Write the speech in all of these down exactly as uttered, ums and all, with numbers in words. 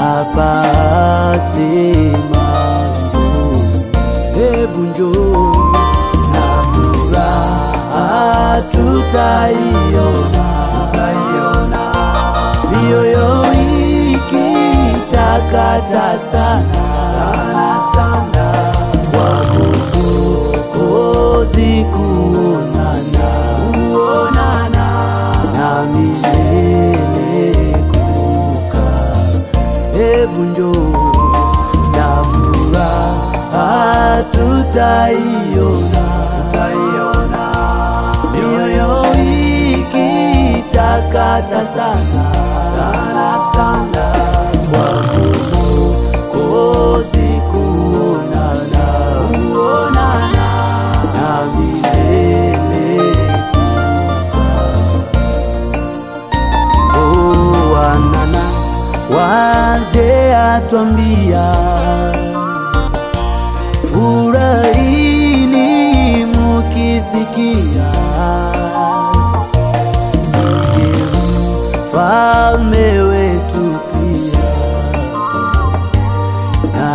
Baba sema njoo, hebu njoo, na furaha tutaiona, tutaiona. Mioyo ikitakata sana, sana, sana, kwa Mwokozi kuonana, kuonana, na milele kukaa. Hebu njoo, na furaha tutaiona, tutaiona. Mioyo ikitakata sana, sana, sana, kwa Mwokozi kuonana, kuonana, na milele kukaa. Oh, wanana waje atwambia, furahini mukisikia, Mfalme wetu pia, na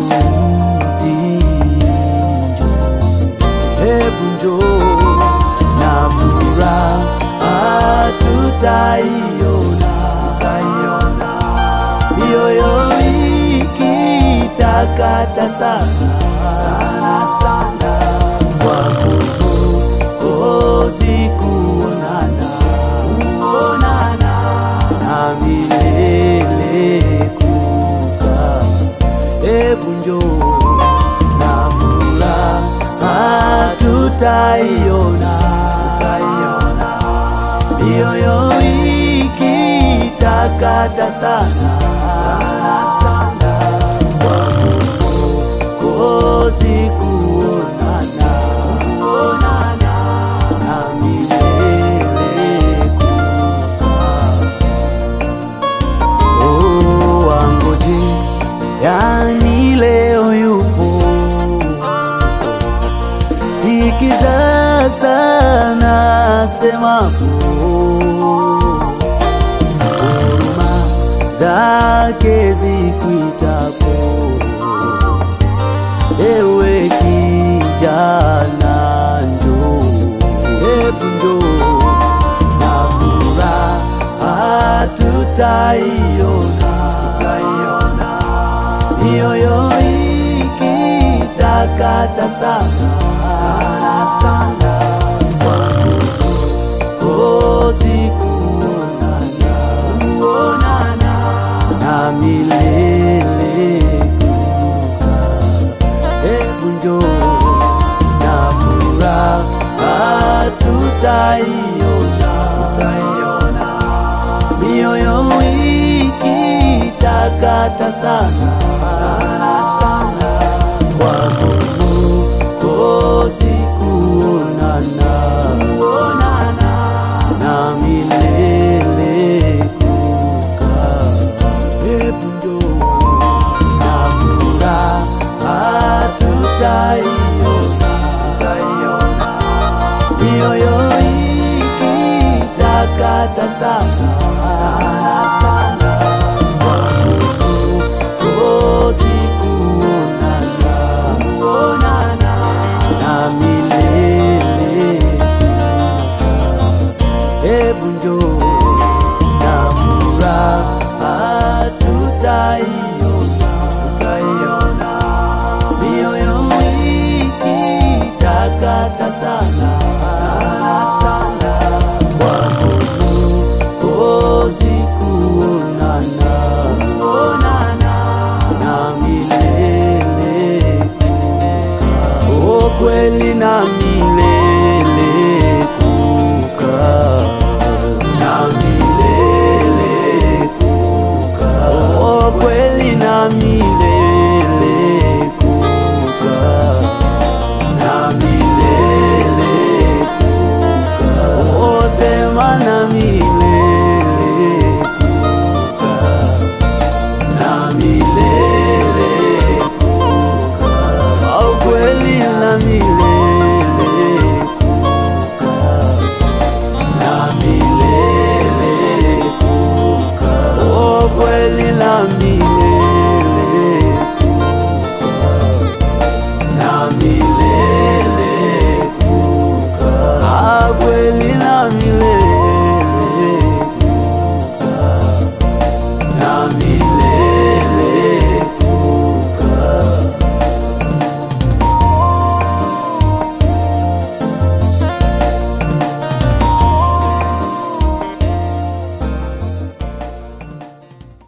tumtii njoo. Hebu njoo, na furaha tutaiona, tutaiona. Mioyo ikitakata sana, sana, sana, kwa Mwokozi kuonana, kuonana, na milele kukaa. Hebu njoo, na furaha tutaiona, tutaiona. Mioyo ikitakata sana, sana, sana, kwa Mwokozi kuonana, kuonana, na milele kukaa. Oh, wangoje, yani leo yupo, sikiza sana semapo, huruma zake zikuitapo. Ewe kijana njoo, hebu njoo, na furaha tutaiona, tutaiona. Mioyo ikitakata sana, sana, sana, kwa Mwokozi kuonana, kuonana, na milele kukaa. Hebu njoo, na furaha tutaiona, tutaiona. Mioyo ikitakata sana, sana, sana, kwa Mwokozi kuonana, kuonana, na milele kukaa. Hebu njoo, na furaha tutaiona, tutaiona. Mioyo ikitakata sana, sana, sana, kwa Mwokozi kuonana, kuonana, na milele kukaa. Hebu njoo, na furaha tutaiona, tutaiona. Mioyo ikitakata sana, sana, sana, kwa Mwokozi kuonana, kuonana, na milele kukaa. Oh, kweli na milele kukaa, na milele kukaa. Oh, kweli na milele kukaa, na milele kukaa. Oh, sema na milele kukaa, na milele kukaa. Oh, kweli na milele kukaa, na milele kukaa. Oh, kweli na milele